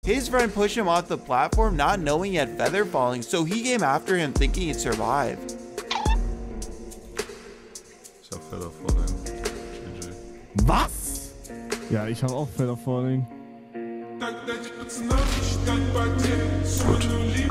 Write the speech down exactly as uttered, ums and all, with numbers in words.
His friend pushed him off the platform not knowing he had feather falling, so he came after him thinking he'd survive. Ich hab Feather Falling. G G. Was? Ja, ich habe auch Feather Falling. Gut.